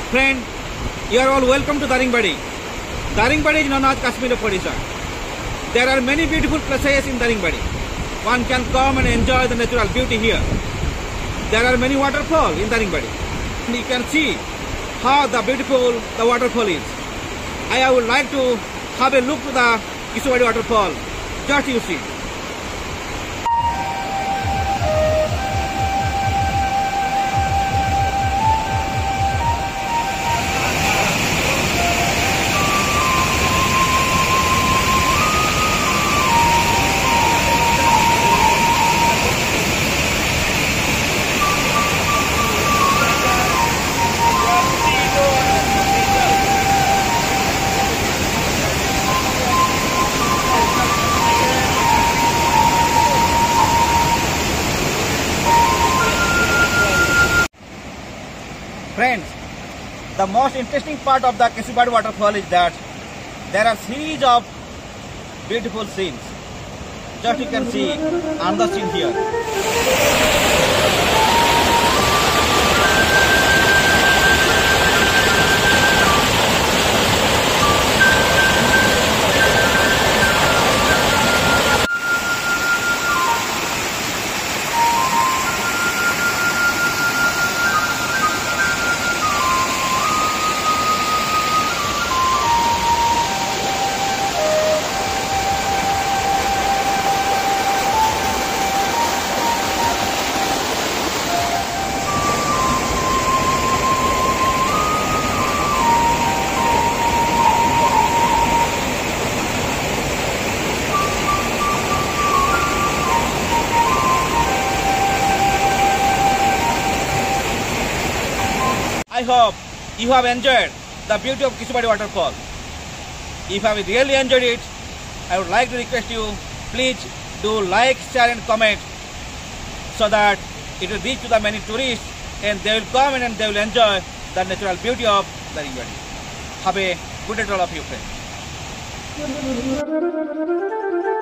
Friend, you are all welcome to Daringbadi. Daringbadi is known as Kashmir of Odisha. There are many beautiful places in Daringbadi. One can come and enjoy the natural beauty here. There are many waterfalls in Daringbadi. And you can see how beautiful the waterfall is. I would like to have a look to the Kisubadi waterfall. Just you see. Friends, the most interesting part of the Kisubadi waterfall is that there are series of beautiful scenes. Just you can see another scene here. I hope you have enjoyed the beauty of Kisubadi waterfall. If you have really enjoyed it, I would like to request you, please do like, share and comment so that it will reach to the many tourists and they will come and they will enjoy the natural beauty of Daringbadi. Have a good day to all of you friends.